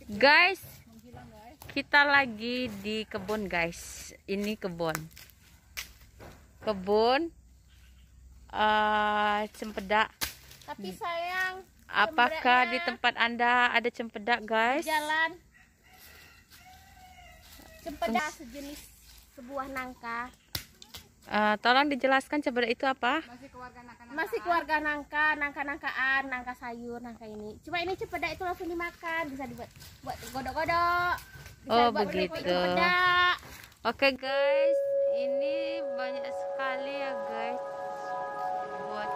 Guys, kita lagi di kebun guys. Ini kebun cempedak. Tapi sayang, apakah di tempat Anda ada cempedak guys? Jalan cempedak sejenis sebuah nangka. Tolong dijelaskan cempedak itu apa? Masih keluarga nangka, nangka-nangkaan, nangka sayur, nangka ini. Cuma ini cempedak itu langsung dimakan, bisa dibuat godok-godok. Oh begitu. Cempedak. Oke guys, ini banyak sekali ya guys. Buat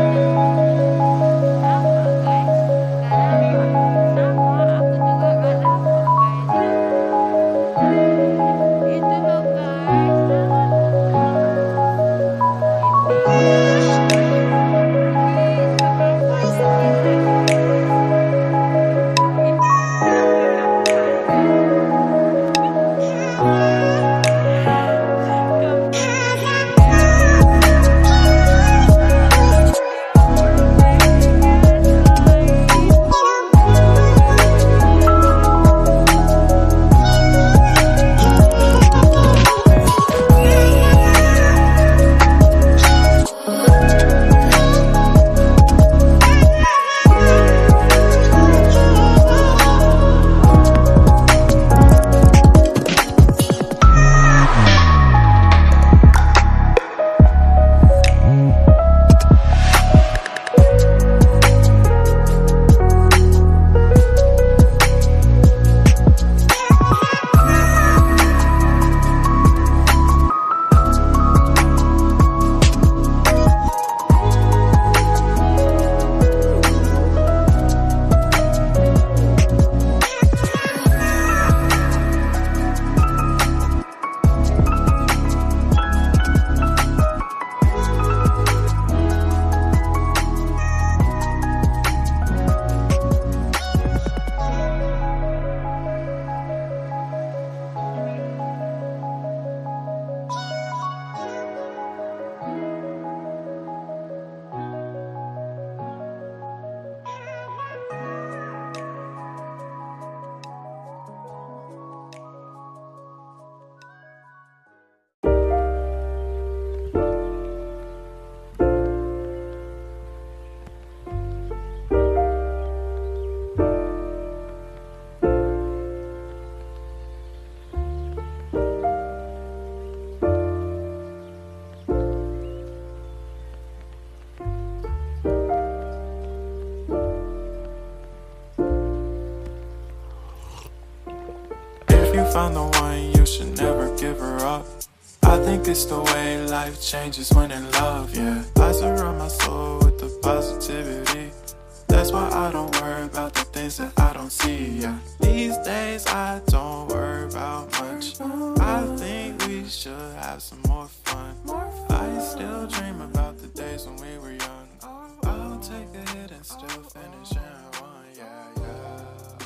found the one, you should never give her up. I think it's the way life changes when in love, yeah. I surround my soul with the positivity. That's why I don't worry about the things that I don't see, yeah. These days I don't worry about much. I think we should have some more fun. I still dream about the days when we were young. I'll take a hit and still finish and one, yeah, yeah.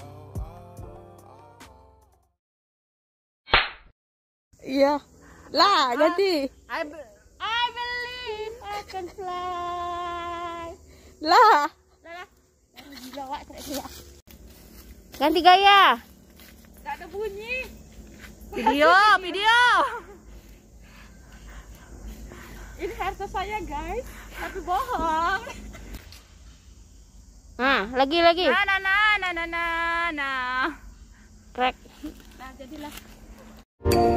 Iya. Lah, ganti. I believe I can fly. Lah. Gila, Wak, teriak-teriak. Ganti gaya. Gak ada bunyi. Video. Ini harta saya guys, tapi bohong. Nah, lagi. Nah. Trek. Nah, jadilah.